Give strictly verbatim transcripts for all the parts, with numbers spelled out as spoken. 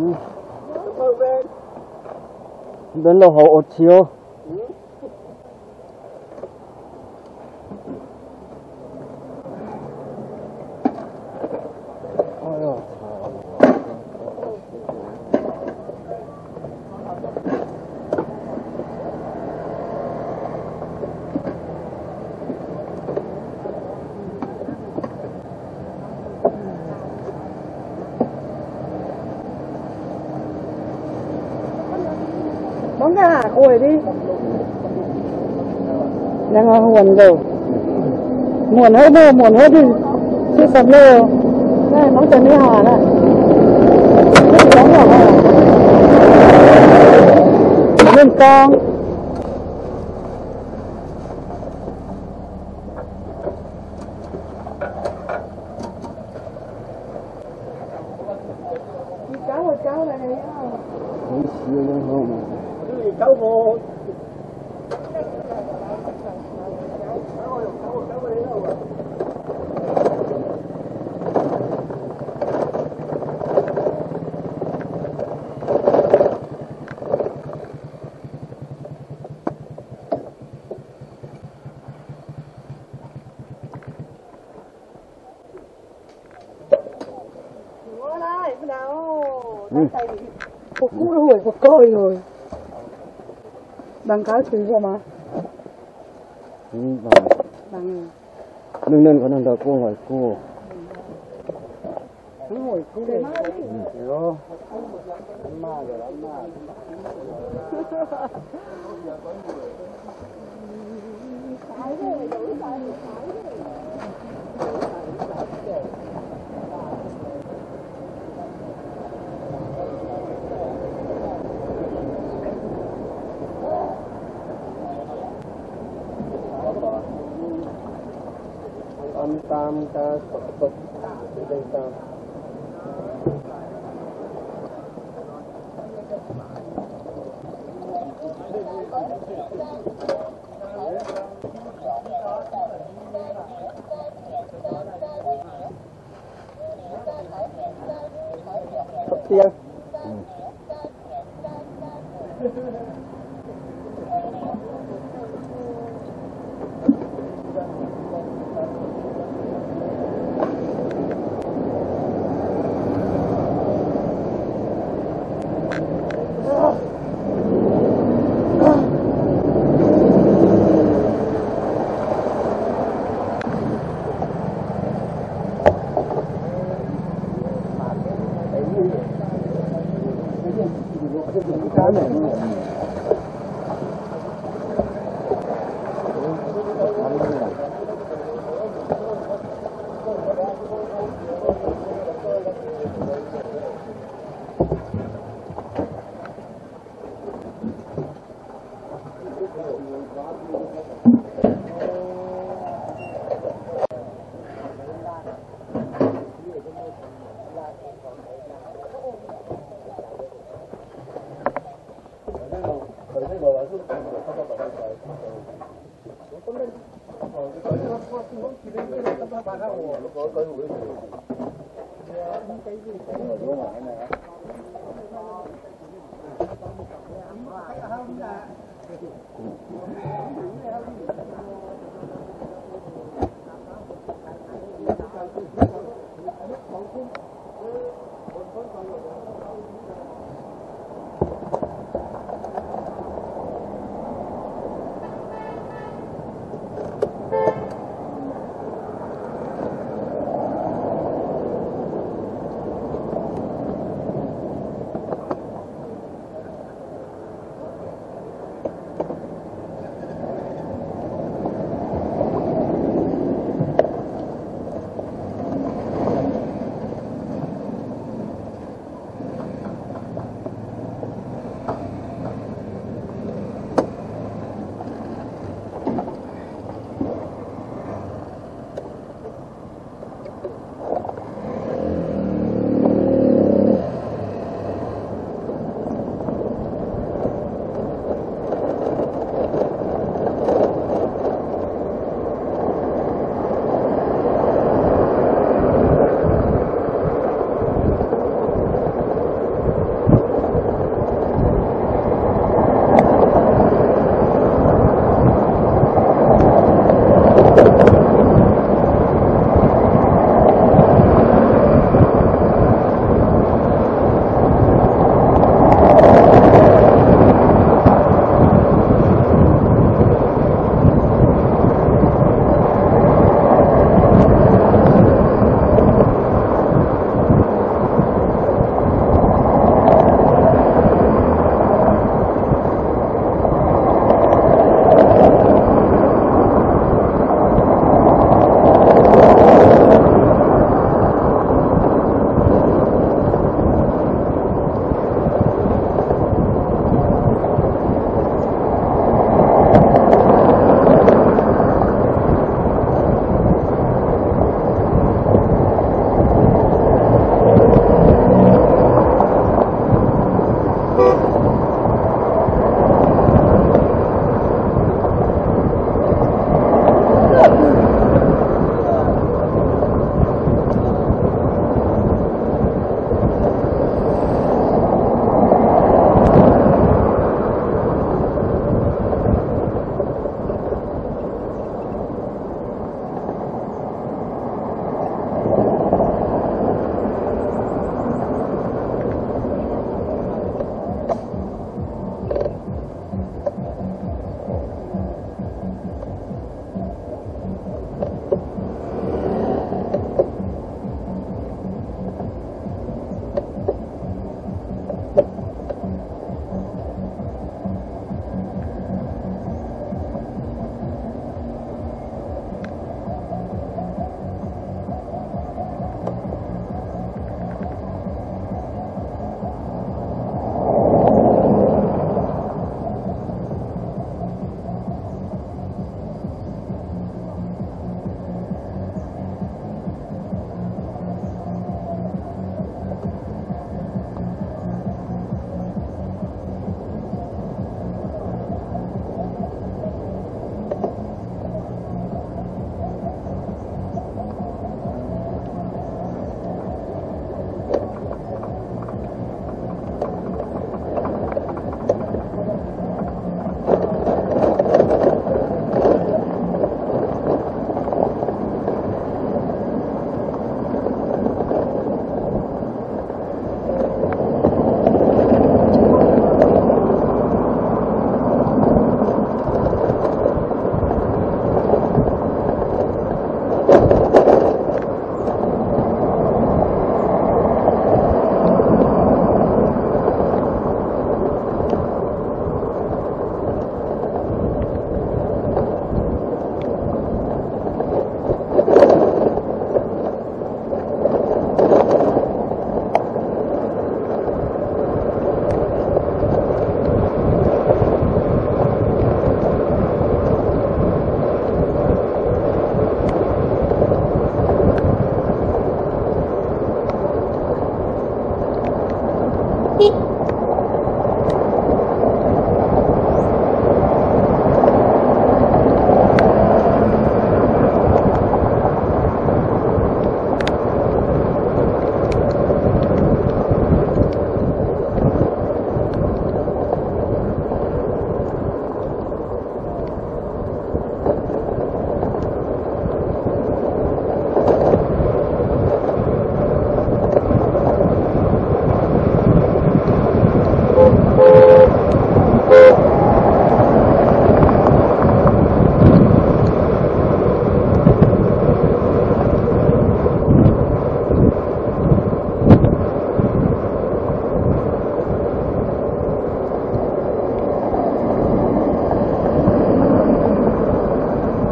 Bên là hộ chiều. Bóng ra hả ủi đi. Đang ở nguồn rồi. Nguồn hết đâu, nguồn hết đi. Chứ sầm lơ. Đây, nó cần đi hỏa này. Rất bóng hỏa này. Lên con. Đi cáo rồi cáo này này. Cháu vô ngó đây, cái nào tay đi một cú rồi, một coi rồi bằng cáo chữ rồi mà Ừ, bằng bằng đừng nên có năng đợi cô hỏi cô cứ hỏi cô để đó ma rồi lắm ma âm tam ca Phật đây tam Phật tiên เ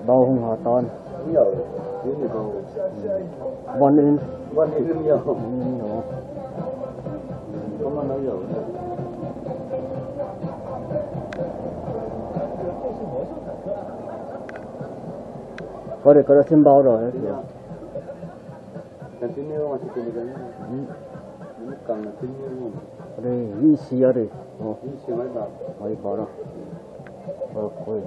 bao không hòa ton nhiều chứ thì còn bọn nên bọn thì rất nhiều nó có mà nó nhiều có thể có được thêm bao rồi cái tin yêu mà chỉ cái nó cần là tin yêu đây vi xí ở đây đi xem mấy bạn mấy bao đó ờ coi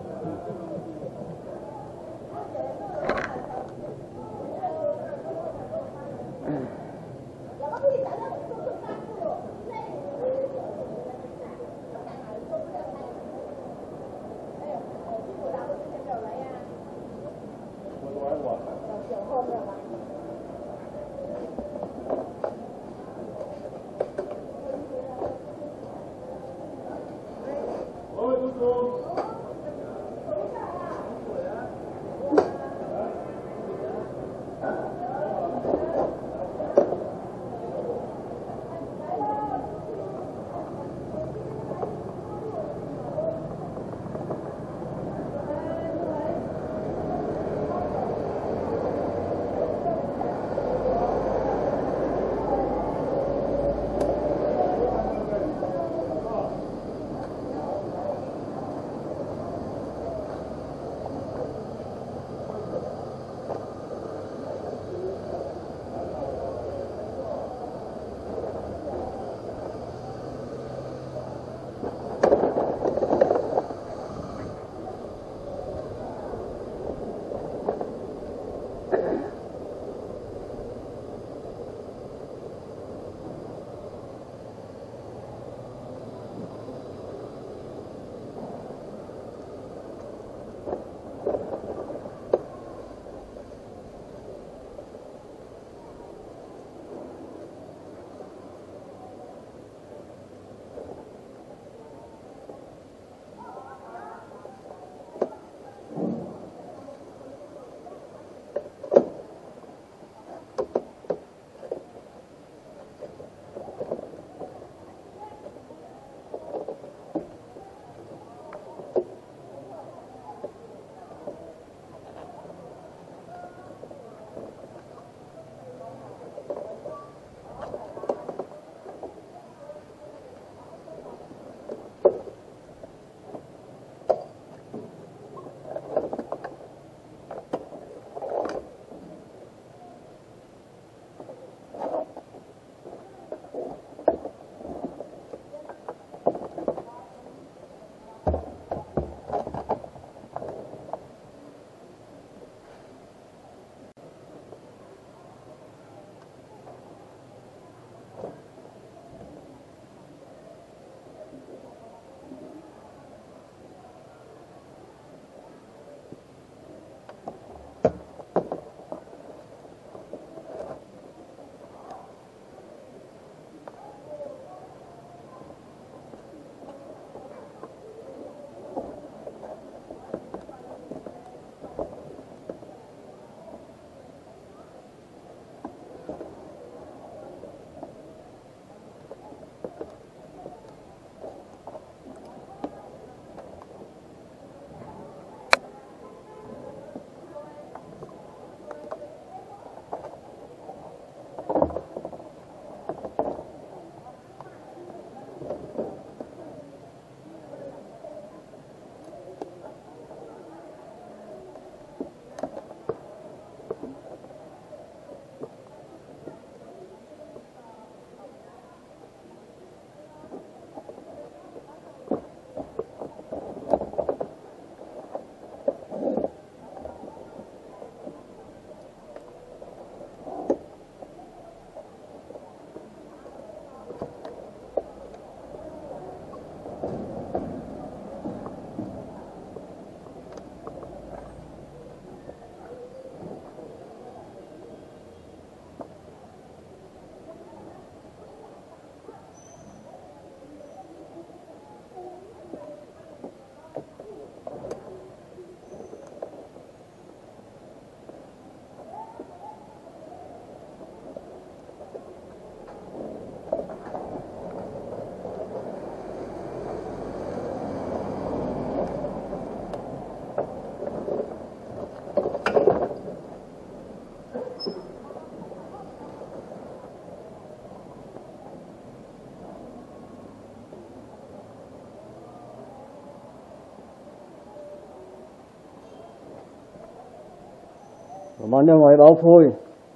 Mà nếu ngoài báo phôi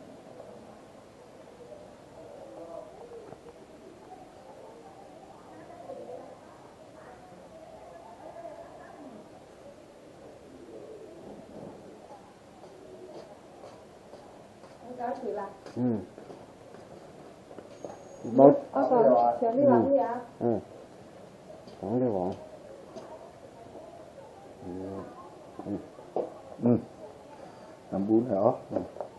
ừ. Báo Ờ, còn chuyển đi làm gì ạ? ừ. Chẳng đi bọn ừ. Ừ. Làm bún hả? Ừ.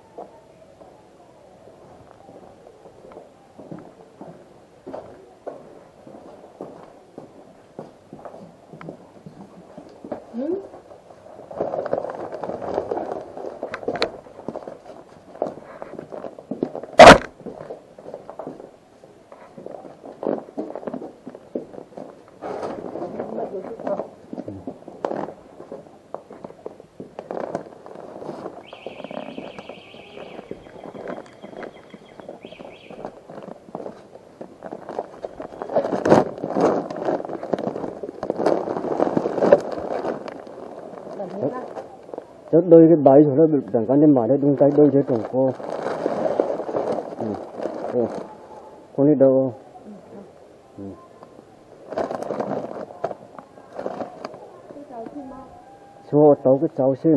Ừ. Rất đôi cái bãi rồi nó bị đằng cái mà đấy đúng cái đôi thế trồng cô ừ. Ừ. Cô đi đâu ừ. Số tàu cái cháu xin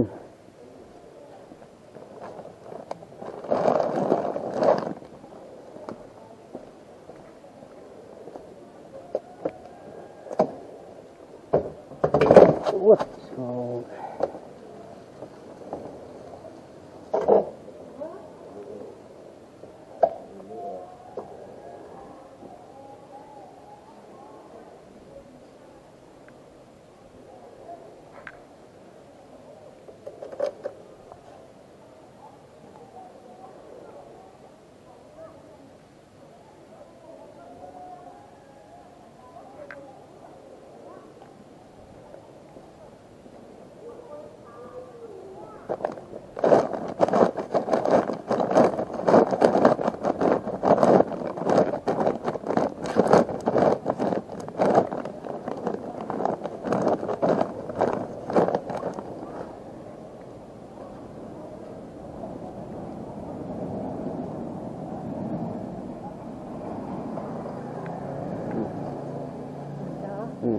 ủa sao ừ.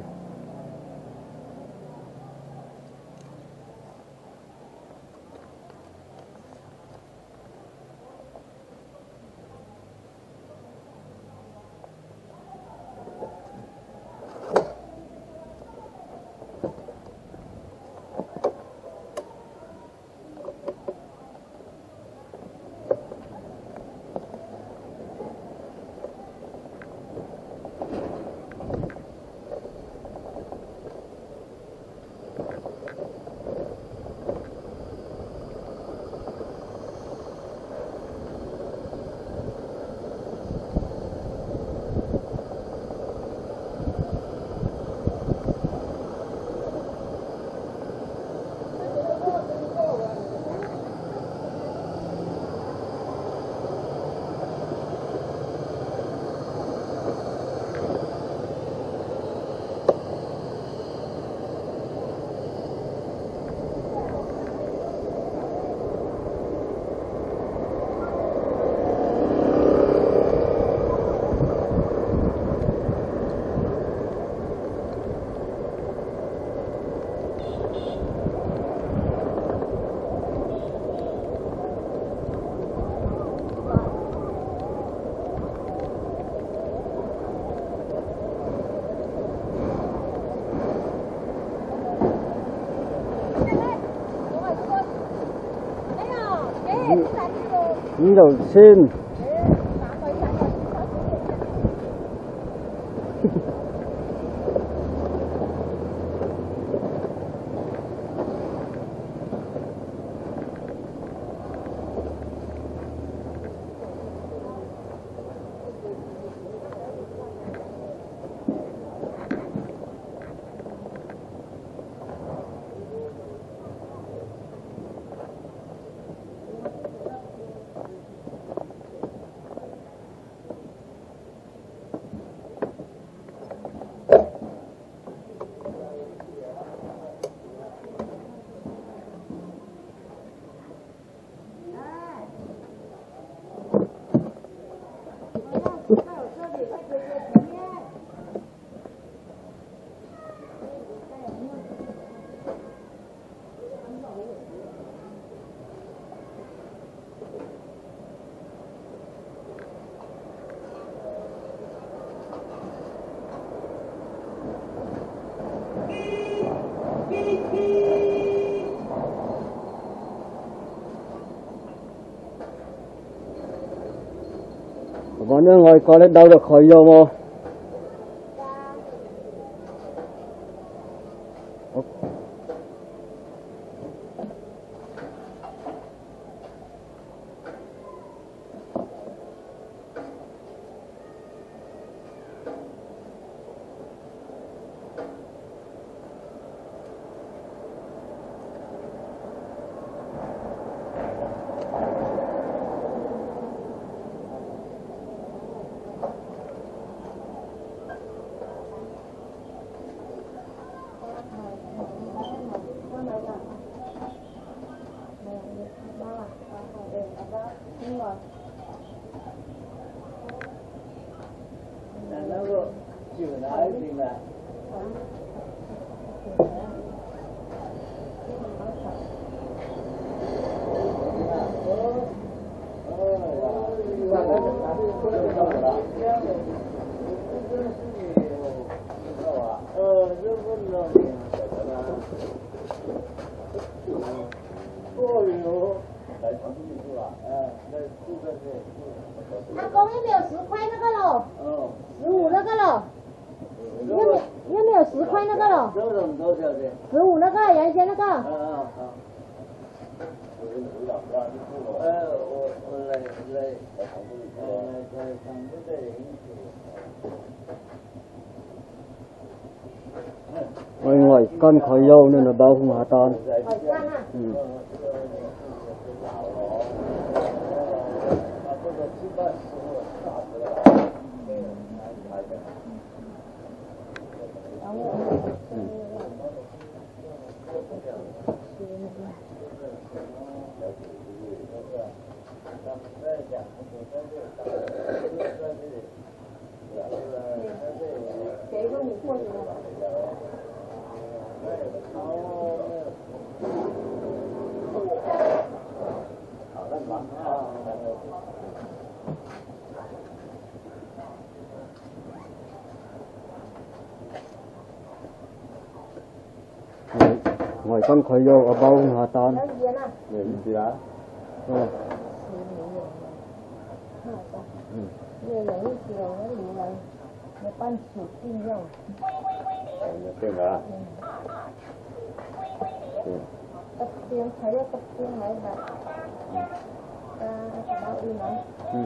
Những đầu xin mà nó ngồi coi lấy đâu được khỏi vô mà 阿公有没有十块那个咯？十五那个咯？有没有有没有十块那个咯？十五那个原先那个。啊啊啊！呃，我我来来来来常部的人。 ngoài ngoài con khỏi vô nên là bao không hạ tan. Ừ. Ngoài con khỏi vô ở bao không hạ tan. Để gì đó? Ừ. Cái đó. Tập tiếng thấy được tập tiếng mấy bạn. Ta báo đi lắm. Ừ.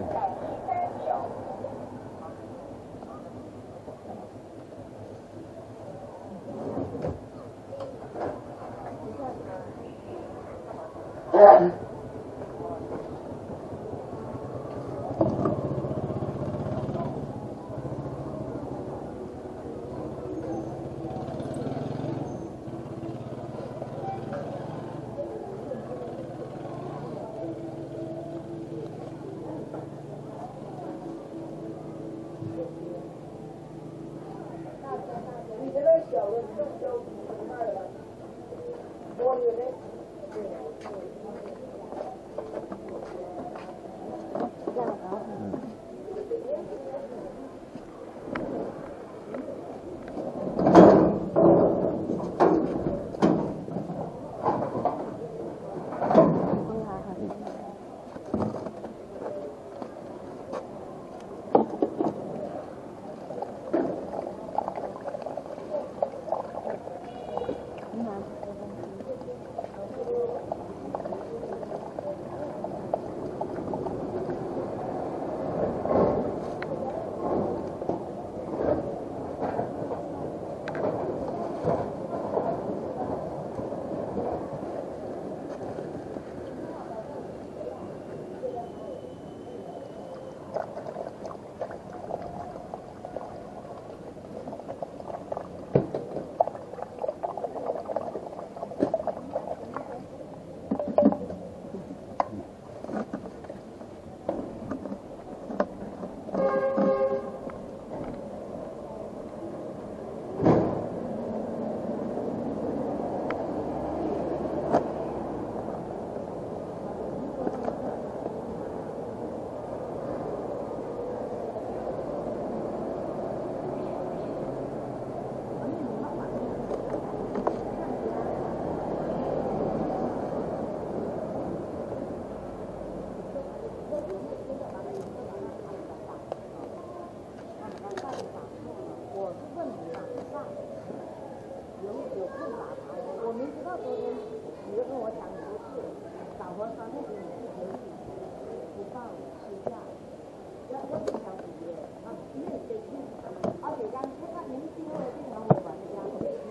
我没知道昨天你就跟我讲不是，早和三那边是可以不放休假，要要经常补的啊，因为得去，而且刚他他年纪大了，经常我把人家。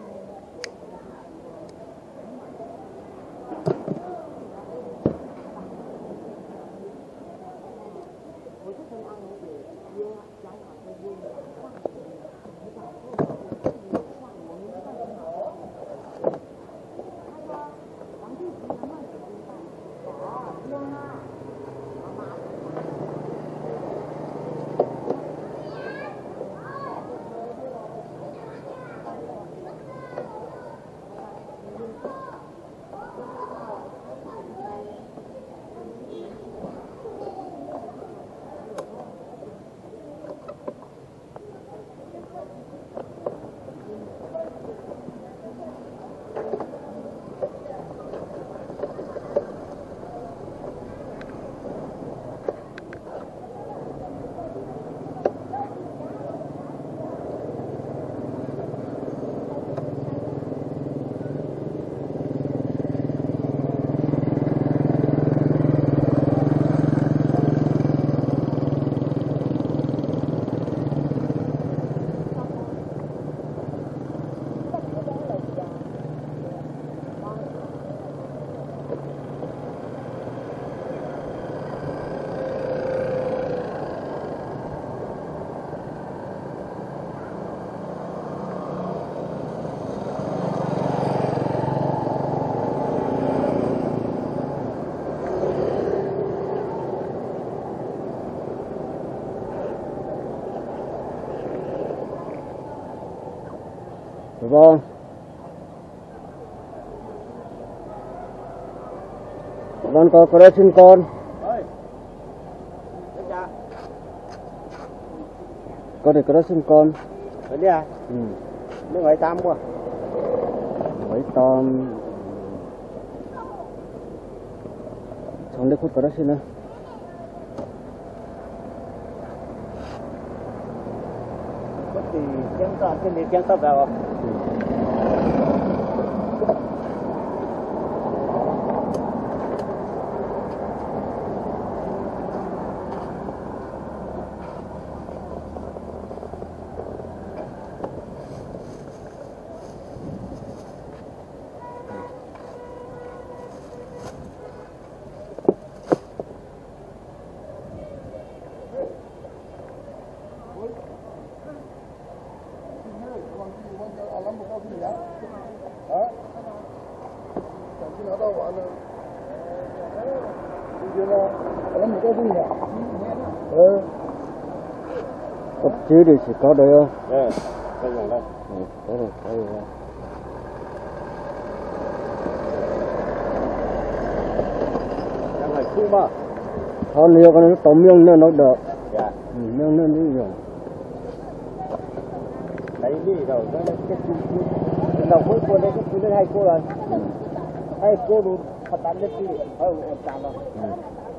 我就跟安龙姐约想法就约了，上学洗澡后像我们上很好。他说王弟媳他们煮饭，哦，香啊，妈妈。 Được không? Con có có đây xin con. Con để có đây xin con. Ở đây à? Ừ. Nó gọi tam quá. Mấy tom. Xong đây phút có đây xin nữa. Thì chén to trên đi chén to vào không? Cấp chí thì chỉ có đây không? Đây, đây rồi đây. Ừ, có rồi, có rồi. Đang là khu mà. Hơn nhiều con nó tóm miếng nữa nó được. Dạ. Ừ, miếng nữa đi rồi. Đấy đi rồi, nó cái cái cái đầu cuối cô đây cái cô đây hai cô rồi. Hai cô đủ thật tán nhất đi. Ờ, tạm rồi.